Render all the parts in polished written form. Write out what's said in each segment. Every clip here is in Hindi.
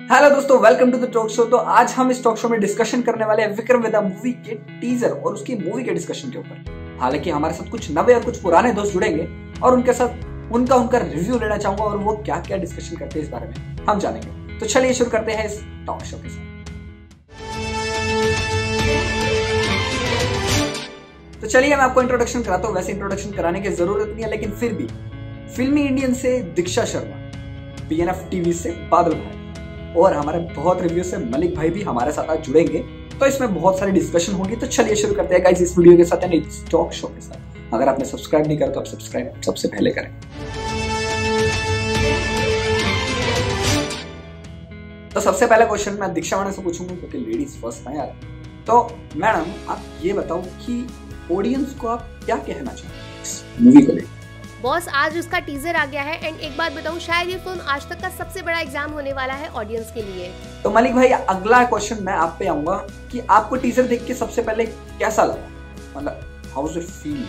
हेलो दोस्तों, welcome to the talk show. तो आज हम इस टॉक शो में डिस्कशन करने वाले हैं विक्रम वेदा मूवी के टीजर और उसकी मूवी के डिस्कशन के ऊपर। हालांकि हमारे साथ कुछ नए और कुछ पुराने दोस्त जुड़ेंगे और उनके साथ उनका रिव्यू लेना चाहूंगा और वो क्या क्या डिस्कशन करते हैं इस बारे में हम जानेंगे। तो चलिए शुरू करते हैं इस टॉक शो के साथ। तो चलिए मैं आपको इंट्रोडक्शन कराता हूँ। वैसे इंट्रोडक्शन कराने की जरूरत नहीं है, लेकिन फिर भी फिल्मी इंडियन से दीक्षा शर्मा, BNF टीवी से बादल भाई और हमारे बहुत रिव्यू से मलिक भाई भी हमारे साथ आज जुड़ेंगे। तो इसमें बहुत सारी डिस्कशन होगी। तो चलिए शुरू करते हैं गाइस इस वीडियो के साथ, इस टॉक शो के साथ। अगर आपने सब्सक्राइब नहीं करा तो आप सब्सक्राइब सबसे पहले करें। तो सबसे पहला क्वेश्चन मैं दीक्षा मैडम से पूछूंगा क्योंकि लेडीज फर्स्ट है यार। तो मैडम आप ये बताओ कि ऑडियंस को आप क्या कहना चाहते हैं इस मूवी को लेकर? बॉस, आज उसका टीजर आ गया है एंड एक बात बताऊं, शायद ये फिल्म आज तक का सबसे बड़ा एग्जाम होने वाला है ऑडियंस के लिए। तो मलिक भाई अगला क्वेश्चन मैं आप पे आऊंगा कि आपको टीजर देख के सबसे पहले कैसा लगा, मतलब हाउ डू यू फील?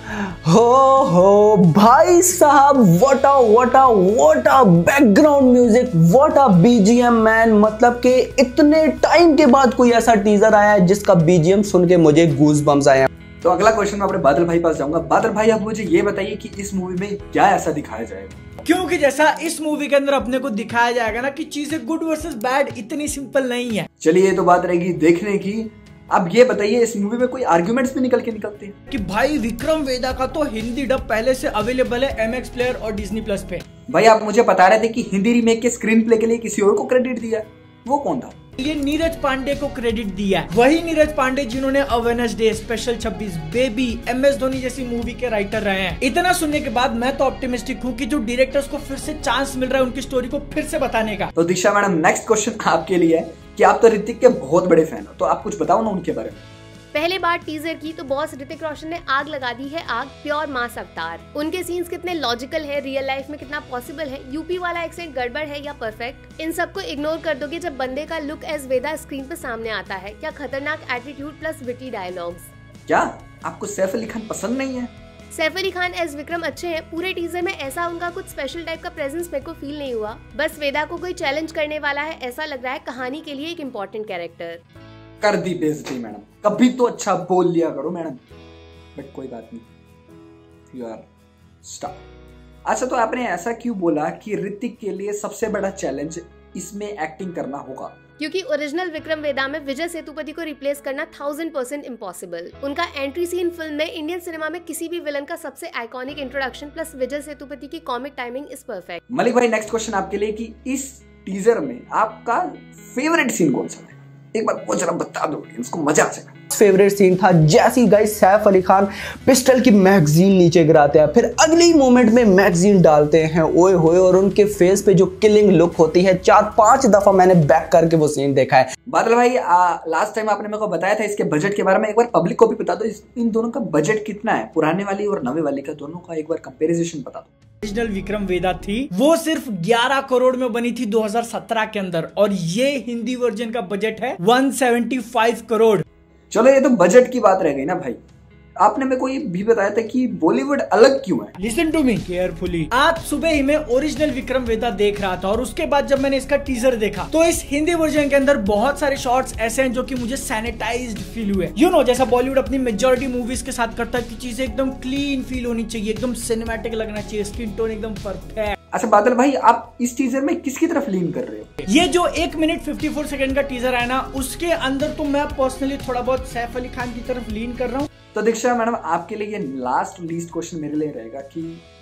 हो भाई साहब, what a background music, what a BGM man. मतलब कि इतने टाइम के बाद कोई ऐसा टीजर आया है जिसका BGM सुन के मुझे गूज बम्स आए हैं। तो अगला क्वेश्चन मैं अपने बादल भाई पास जाऊंगा। बादल भाई आप मुझे ये बताइए कि इस मूवी में क्या ऐसा दिखाया जाएगा? क्योंकि जैसा इस मूवी के अंदर अपने को दिखाया जाएगा ना कि चीजें गुड वर्सेस बैड इतनी सिंपल नहीं है। चलिए ये तो बात रहेगी देखने की। अब ये बताइए इस मूवी में कोई आर्गुमेंट्स भी निकलते हैं कि भाई विक्रम वेदा का तो हिंदी डब पहले से अवेलेबल है MX प्लेयर और Disney Plus पे। भाई आप मुझे बता रहे थे कि हिंदी रीमेक के स्क्रीन प्ले के लिए किसी और को क्रेडिट दिया, वो कौन था? ये नीरज पांडे को क्रेडिट दिया है। वही नीरज पांडे जिन्होंने a Wednesday, special 26, baby, MS Dhoni जैसी मूवी के राइटर रहे हैं। इतना सुनने के बाद मैं तो ऑप्टिमिस्टिक हूँ कि जो डायरेक्टर्स को फिर से चांस मिल रहा है उनकी स्टोरी को फिर से बताने का। तो दीक्षा मैडम नेक्स्ट क्वेश्चन आपके लिए है कि आप तो ऋतिक के बहुत बड़े फैन हो, तो आप कुछ बताओ ना उनके बारे में। पहले बार टीजर की तो बॉस ऋतिक रोशन ने आग लगा दी है, आग प्योर मास अवतार। उनके सीन्स कितने लॉजिकल है, रियल लाइफ में कितना पॉसिबल है, यूपी वाला एक्सेंट गड़बड़ है या परफेक्ट, इन सबको इग्नोर कर दोगे जब बंदे का लुक एज वेदा स्क्रीन पे सामने आता है। क्या खतरनाक एटीट्यूड प्लस विटी डायलॉग्स। क्या आपको सैफ अली खान पसंद नहीं है? सैफ अली खान एज विक्रम अच्छे हैं। पूरे टीजर में ऐसा उनका कुछ स्पेशल टाइप का प्रेजेंस मेरे को फील नहीं हुआ। बस वेदा को कोई चैलेंज करने वाला है ऐसा लग रहा है, कहानी के लिए एक इम्पोर्टेंट कैरेक्टर। कर दी बेइज्जती मैडम, कभी तो अच्छा बोल लिया करो मैडम। बट कोई बात नहीं, यू आर स्टार। अच्छा तो आपने ऐसा क्यों बोला कि ऋतिक के लिए सबसे बड़ा चैलेंज इसमें एक्टिंग करना होगा? क्योंकि ओरिजिनल विक्रम वेदा में विजय सेतुपति को रिप्लेस करना 1000% इम्पॉसिबल। उनका एंट्री सीन फिल्म में इंडियन सिनेमा में किसी भी विलन का सबसे iconic introduction plus Vijay Sethupathi की comic timing is perfect. Malik भाई नेक्स्ट क्वेश्चन आपके लिए कि इस टीजर में आपका फेवरेट सीन कौन सा है? एक बार वो जरा बता दो, इसको मजा आ जाएगा। फेवरेट सीन था जैसी गाइस सैफ अली खान पिस्टल की मैगजीन नीचे गिराते हैं, फिर अगले ही मोमेंट में मैगजीन डालते हैं, ओए होए, और उनके फेस पे जो किलिंग लुक होती है। 4-5 दफा मैंने बैक करके वो सीन देखा है। बादल भाई लास्ट टाइम आपने मेरे को बताया था इसके बजट के बारे में, एक बार पब्लिक को भी बता दो इन दोनों का बजट कितना है, पुराने वाली और नवे वाली का, दोनों का एक बार कंपैरिजन बता दो। ओरिजिनल विक्रम वेदा थी वो सिर्फ 11 करोड़ में बनी थी 2017 के अंदर, और ये हिंदी वर्जन का बजट है 175 करोड़। चलो ये तो बजट की बात रह गई ना भाई। आपने मेरे को ये भी बताया था कि बॉलीवुड अलग क्यों है। Listen to me carefully. आज सुबह ही मैं ओरिजिनल विक्रम वेदा देख रहा था और उसके बाद जब मैंने इसका टीजर देखा तो इस हिंदी वर्जन के अंदर बहुत सारे शॉट्स ऐसे हैं जो कि मुझे सैनिटाइज्ड फील हुए। यू नो, जैसा बॉलीवुड अपनी मेजॉरिटी मूवीज के साथ करता है कि चीजें एकदम क्लीन फील होनी चाहिए, एकदम सिनेमैटिक लगना चाहिए, स्किन टोन एकदम परफेक्ट। अच्छा बादल भाई आप इस टीजर में किसकी तरफ लीन कर रहे हो? ये जो 1 मिनट 54 सेकंड का टीजर है ना, उसके अंदर तो मैं पर्सनली थोड़ा बहुत सैफ अली खान की तरफ लीन कर रहा हूँ। तो दीक्षा मैडम आपके लिए ये लास्ट लीस्ट क्वेश्चन मेरे लिए रहेगा कि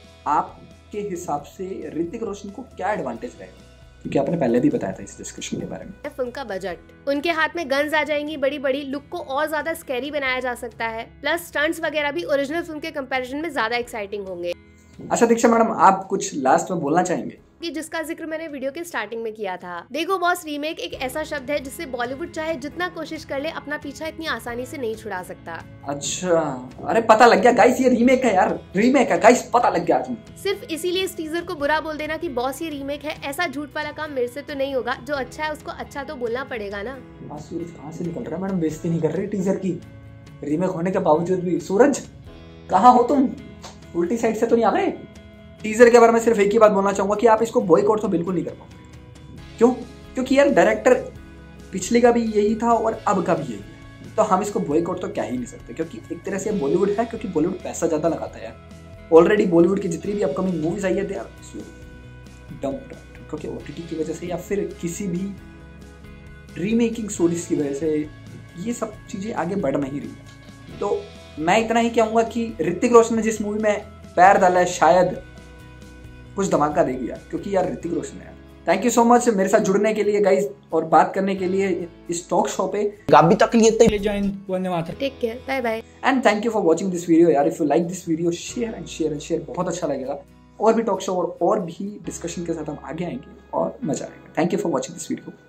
आपके हिसाब से ऋतिक रोशन को क्या एडवांटेज रहेगा, क्योंकि आपने पहले भी बताया था इस डिस्कशन के बारे में। फिल्म का बजट, उनके हाथ में गन्स आ जाएंगी बड़ी बड़ी, लुक को और ज्यादा स्कैरी बनाया जा सकता है, प्लस स्टंट्स वगैरह भी ओरिजिनल फिल्म के कंपैरिजन में ज्यादा एक्साइटिंग होंगे। अच्छा दीक्षा मैडम आप कुछ लास्ट में बोलना चाहेंगे? कि जिसका जिक्र मैंने वीडियो के स्टार्टिंग में किया था। देखो बॉस, रीमेक एक ऐसा शब्द है जिससे बॉलीवुड चाहे जितना कोशिश कर ले अपना पीछा इतनी आसानी से नहीं छुड़ा सकता। अच्छा, अरे पता लग गया गाइस, ये रीमेक है यार, रीमेक है गाइस, पता लग गया। सिर्फ इसीलिए इस टीजर को बुरा बोल देना कि बॉस ये रीमेक है, ऐसा झूठ वाला काम मेरे से तो नहीं होगा। जो अच्छा है उसको अच्छा तो बोलना पड़ेगा ना। सूरज कहाँ से निकल रहा है मैडम, बेइज्जती नहीं कर रही टीजर की? रीमेक होने के बावजूद भी सूरज कहाँ हो तुम? उल्टी साइड से तो नहीं आ गए? टीजर के बारे में सिर्फ एक ही बात बोलना चाहूंगा कि आप इसको बॉयकॉट तो बिल्कुल नहीं कर पाओगे। क्यों? क्योंकि यार डायरेक्टर पिछले का भी यही था और अब का भी यही है, तो हम इसको बॉयकॉट तो क्या ही नहीं सकते, क्योंकि एक तरह से बॉलीवुड है, क्योंकि बॉलीवुड पैसा ज़्यादा लगाता है यार। ऑलरेडी बॉलीवुड की जितनी भी अपकमिंग मूवीज आई है दे आर डम्प, क्योंकि OTT की वजह से या फिर किसी भी रीमेकिंग स्टोरीज की वजह से ये सब चीज़ें आगे बढ़ नहीं रही है। तो मैं इतना ही कहूँगा कि ऋतिक रोशन ने जिस मूवी में पैर डाला है शायद कुछ धमाका देगी यार, क्योंकि यार ऋतिक रोशन है। थैंक यू सो मच मेरे साथ जुड़ने के लिए गाइज और बात करने के लिए इस टॉक शो पे। अभी तक लिए join Vande Mataram. Take care, bye bye and thank you for watching this video यार। If you like this video share and share and share, बहुत अच्छा लगेगा। और भी टॉक शो और भी डिस्कशन के साथ हम आगे आएंगे और मजा आएगा। Thank you for watching this video.